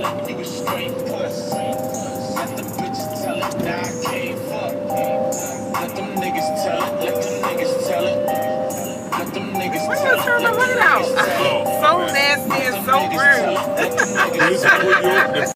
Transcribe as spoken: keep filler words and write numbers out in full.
You a straight puss. Let them bitches tell it that I can't fuck. Let them niggas tell it. Let them niggas tell it. Let them niggas Why tell you it. turn the light out? So nasty and so rude.